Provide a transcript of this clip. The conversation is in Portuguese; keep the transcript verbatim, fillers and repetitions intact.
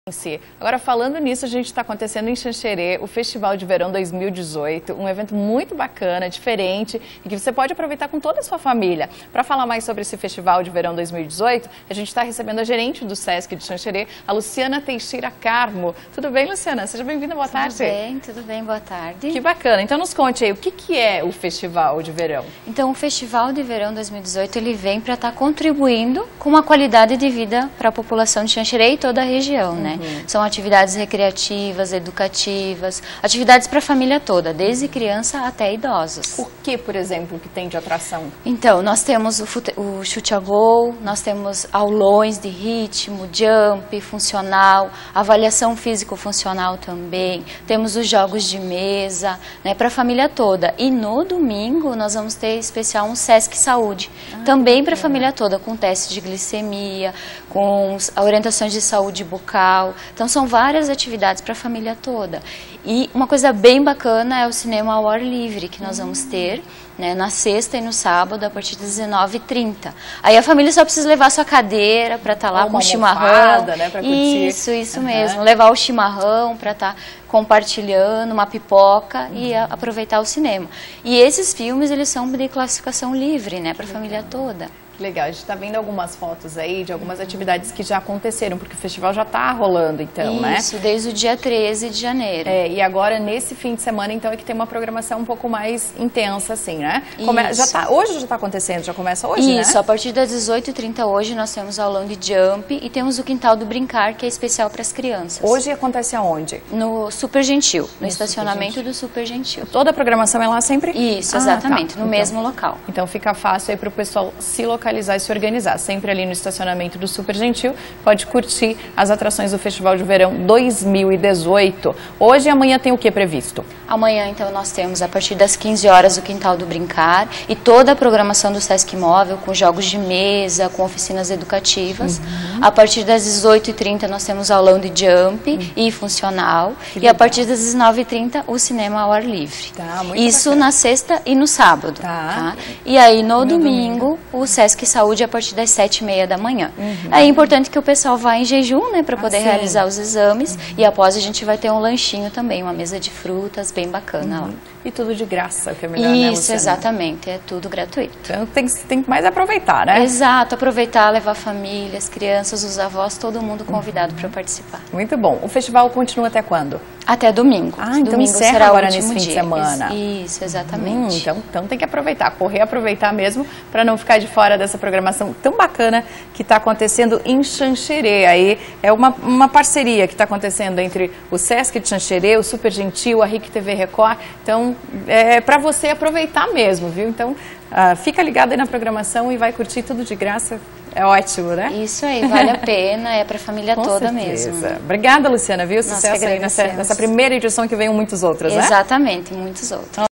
Agora, falando nisso, a gente está acontecendo em Xanxerê, o Festival de Verão dois mil e dezoito, um evento muito bacana, diferente e que você pode aproveitar com toda a sua família. Para falar mais sobre esse Festival de Verão dois mil e dezoito, a gente está recebendo a gerente do Sesc de Xanxerê, a Luciana Teixeira Carmo. Tudo bem, Luciana? Seja bem-vinda, boa tarde. Tudo bem, tudo bem, boa tarde. Que bacana. Então nos conte aí, o que, que é o Festival de Verão? Então, o Festival de Verão dois mil e dezoito, ele vem para estar contribuindo com uma qualidade de vida para a população de Xanxerê e toda a região, né? Uhum. São atividades recreativas, educativas, atividades para a família toda, desde criança até idosos. O que, por exemplo, que tem de atração? Então, nós temos o, fute... o chute a gol, nós temos aulões de ritmo, jump, funcional, avaliação físico-funcional também, temos os jogos de mesa, né, para a família toda. E no domingo nós vamos ter especial um Sesc Saúde, ah, também para a família toda, com teste de glicemia, com orientações de saúde bucal. Então são várias atividades para a família toda. E uma coisa bem bacana é o cinema ao ar livre, que nós vamos ter, né, na sexta e no sábado, a partir das dezenove e trinta. Aí a família só precisa levar sua cadeira para estar lá, ou com o chimarrão. Né, pra curtir. Isso, isso uhum. mesmo. Levar o chimarrão para estar compartilhando, uma pipoca uhum. e a, aproveitar o cinema. E esses filmes, eles são de classificação livre, né, para a família toda. Legal, a gente está vendo algumas fotos aí de algumas atividades que já aconteceram, porque o festival já está rolando, então, Isso, né? Isso, desde o dia treze de janeiro. É, e agora, nesse fim de semana, então, é que tem uma programação um pouco mais intensa, assim, né? Come... Já tá... Hoje já está acontecendo, já começa hoje, Isso, né? Isso, a partir das dezoito e trinta hoje nós temos aulão de jump e temos o Quintal do Brincar, que é especial para as crianças. Hoje acontece aonde? No Super Gentil, no, no estacionamento Super do Super Gentil. Toda a programação é lá sempre? Isso, ah, exatamente, tá. no então, mesmo local. Então fica fácil aí para o pessoal se localizar e se organizar. Sempre ali no estacionamento do Super Gentil, pode curtir as atrações do Festival de Verão dois mil e dezoito. Hoje e amanhã tem o que previsto? Amanhã, então, nós temos a partir das quinze horas o Quintal do Brincar e toda a programação do Sesc Móvel, com jogos de mesa, com oficinas educativas. Uhum. A partir das dezoito e trinta nós temos aulão de jump uhum. e funcional. Que e legal. A partir das dezenove e trinta o cinema ao ar livre. Tá, muito Isso bacana. Na sexta e no sábado. Tá. Tá? E aí no, no domingo, domingo, o Sesc Saúde a partir das sete e meia da manhã. Uhum. É importante que o pessoal vá em jejum, né, para poder ah, realizar os exames. Uhum. E após a gente vai ter um lanchinho também, uma mesa de frutas bem bacana uhum. lá. E tudo de graça, que é melhor, Isso, né, Luciana? Exatamente, é tudo gratuito. Então tem, tem que mais aproveitar, né? Exato, aproveitar, levar famílias, crianças, os avós, todo mundo convidado uhum. para participar. Muito bom. O festival continua até quando? Até domingo. Ah, então domingo encerra será agora o último nesse fim dia. de semana. Isso, exatamente. Hum, então, então tem que aproveitar, correr aproveitar mesmo, para não ficar de fora dessa programação tão bacana que está acontecendo em Xanxerê. Aí é uma, uma parceria que está acontecendo entre o Sesc de Xanxerê, o Super Gentil, a R I C T V Record. Então, é para você aproveitar mesmo, viu? Então, uh, fica ligado aí na programação e vai curtir tudo de graça. É ótimo, né? Isso aí, vale a pena, é para a família Com toda certeza. mesmo. Obrigada, Luciana, viu? Nós Sucesso aí nessa, nessa primeira edição que venham muitas outras, né? Exatamente, muitos outros.